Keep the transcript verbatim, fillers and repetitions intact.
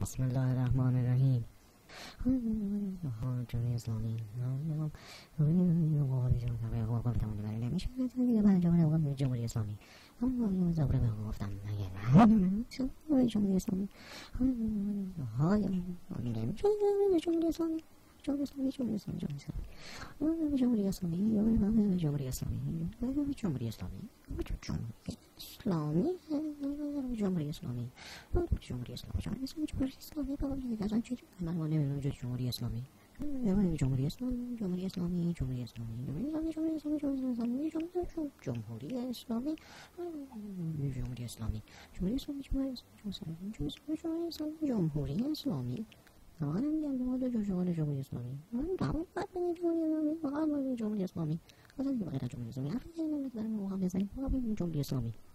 Bismillahirrahmanirrahim. جمهوری اسلامی جمهوری اسلامی زبره به گفتم جمهوری اسلامی جمهوری اسلامی جمهوری اسلامی جمهوری اسلامی جمهوری اسلامی جمهوری اسلامی جمهوری اسلامی جمهوری اسلامی جمهوری اسلامی اسلامی جمهوری اسلامی جمهوری اسلامی جمهوری اسلامی جمهوری اسلامی بابا اصلا چی من نمیدونم جمهوری اسلامی جمهوری اسلامی جمهوری اسلامی جمهوری اسلامی جمهوری اسلامی جمهوری اسلامی جمهوری اسلامی جمهوری اسلامی جمهوری اسلامی جمهوری اسلامی جمهوری اسلامی جمهوری اسلامی آقا نمیگم جمهوری جمهوری جمهوری اسلامی من دعوا بعد بگم جمهوری اسلامی آقا جمهوری اسلامی اصلا دیگه بغیر از جمهوری اسلامی حرف نمیزنم واقعا بزنیم واقعا جمهوری اسلامی